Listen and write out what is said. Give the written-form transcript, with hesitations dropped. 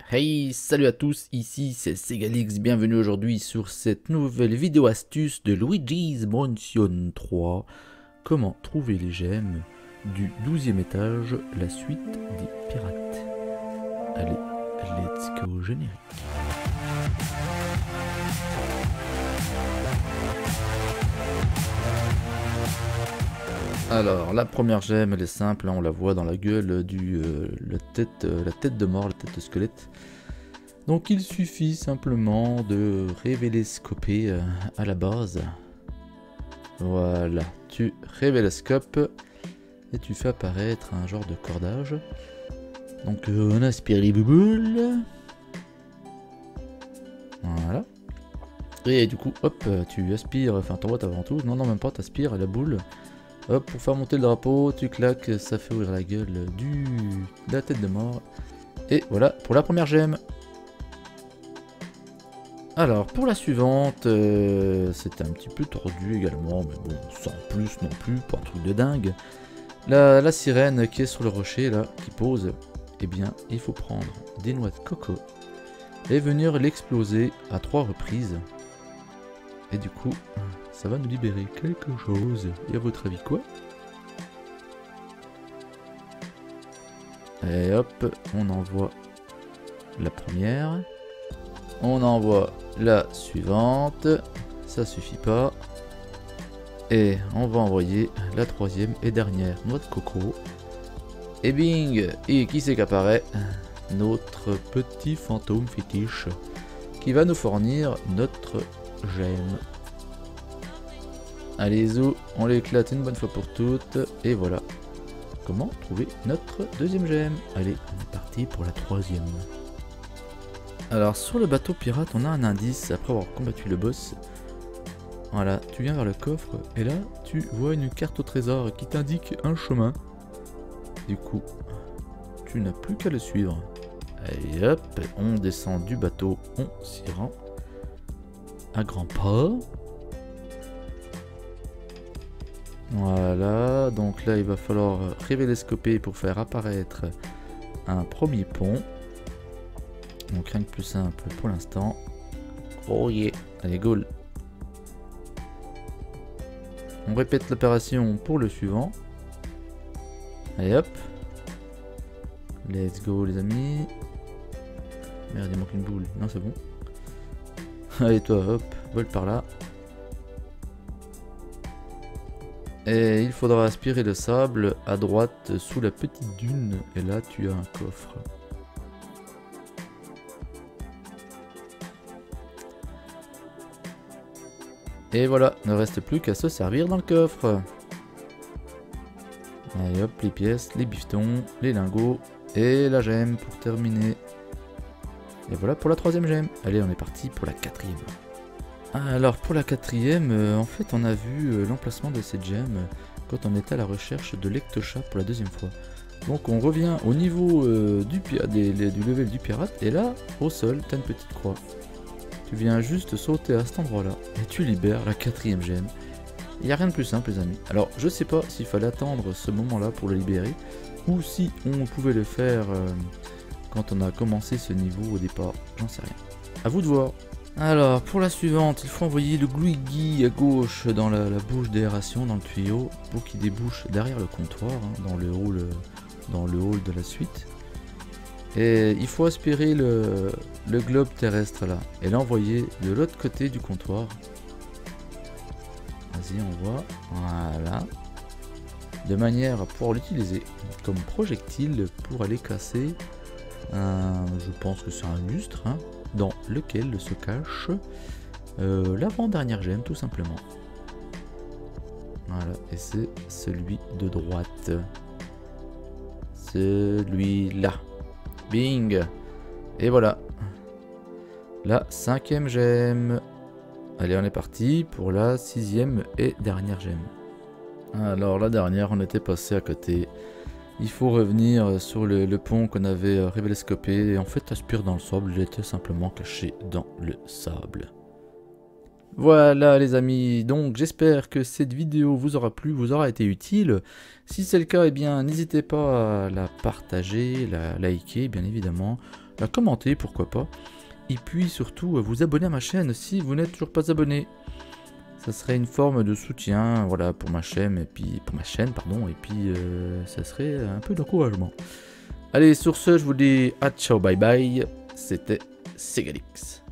Hey, salut à tous, ici c'est Segalix, bienvenue aujourd'hui sur cette nouvelle vidéo astuce de Luigi's Mansion 3. Comment trouver les gemmes du 12e étage, la suite des pirates. Allez, let's go générique. Alors, la première gemme, elle est simple, hein, on la voit dans la gueule du la tête de mort, la tête de squelette. Donc il suffit simplement de révélescoper à la base. Voilà, tu révélescopes et tu fais apparaître un genre de cordage. Donc on aspire les boules. Voilà. Et du coup, hop, tu aspires, enfin t'envoies avant tout. Non, même pas, t'aspires à la boule. Hop, pour faire monter le drapeau, tu claques, ça fait ouvrir la gueule de la tête de mort. Et voilà pour la première gemme. Alors, pour la suivante, c'est un petit peu tordu également, mais bon, sans plus non plus, pas un truc de dingue. La sirène qui est sur le rocher, là, qui pose, eh bien, il faut prendre des noix de coco et venir l'exploser à 3 reprises. Et du coup, ça va nous libérer quelque chose. Et à votre avis, quoi? Et hop, on envoie la première. On envoie la suivante. Ça suffit pas. Et on va envoyer la troisième et dernière noix de coco. Et bing! Et qui c'est qu'apparaît? Notre petit fantôme fétiche qui va nous fournir notre gemme. Allez zou, on l'éclate une bonne fois pour toutes. Et voilà. Comment trouver notre deuxième gemme? Allez, on est parti pour la troisième. Alors sur le bateau pirate, on a un indice après avoir combattu le boss. Voilà, tu viens vers le coffre et là tu vois une carte au trésor qui t'indique un chemin. Du coup, tu n'as plus qu'à le suivre. Et hop, on descend du bateau, on s'y rend à grands pas. Voilà, donc là il va falloir révélescoper pour faire apparaître un premier pont. Donc rien que plus simple pour l'instant. Oh yeah, allez go. On répète l'opération pour le suivant. Allez hop. Let's go les amis. Merde, il manque une boule. Non, c'est bon. Allez toi, hop, vole par là. Et il faudra aspirer le sable à droite sous la petite dune. Et là, tu as un coffre. Et voilà, ne reste plus qu'à se servir dans le coffre. Allez hop, les pièces, les bifetons, les lingots et la gemme pour terminer. Et voilà pour la troisième gemme. Allez, on est parti pour la quatrième. Alors pour la quatrième, en fait on a vu l'emplacement de cette gemme quand on était à la recherche de l'Ectosha pour la deuxième fois. Donc on revient au niveau du level du pirate et là au sol t'as une petite croix. Tu viens juste sauter à cet endroit là et tu libères la quatrième gemme. Il n'y a rien de plus simple les amis. Alors je sais pas s'il fallait attendre ce moment là pour le libérer ou si on pouvait le faire quand on a commencé ce niveau au départ, j'en sais rien. À vous de voir. Alors pour la suivante, il faut envoyer le Gluigi à gauche dans la bouche d'aération, dans le tuyau, pour qu'il débouche derrière le comptoir, hein, dans le hall de la suite. Et il faut aspirer le globe terrestre là, et l'envoyer de l'autre côté du comptoir. Vas-y, on voit, voilà. De manière à pouvoir l'utiliser comme projectile pour aller casser, je pense que c'est un lustre, hein, dans lequel se cache l'avant-dernière gemme tout simplement. Voilà, et c'est celui de droite. Celui-là. Bing. Et voilà. La cinquième gemme. Allez, on est parti pour la sixième et dernière gemme. Alors la dernière, on était passé à côté. Il faut revenir sur le pont qu'on avait révélescopé et en fait aspire dans le sable, il était simplement caché dans le sable. Voilà les amis, donc j'espère que cette vidéo vous aura plu, vous aura été utile. Si c'est le cas, eh bien n'hésitez pas à la partager, la liker bien évidemment, la commenter pourquoi pas. Et puis surtout à vous abonner à ma chaîne si vous n'êtes toujours pas abonné. Ça serait une forme de soutien, voilà, pour ma chaîne et puis ça serait un peu d'encouragement. Allez, sur ce, je vous dis à ciao, bye bye. C'était Segalix.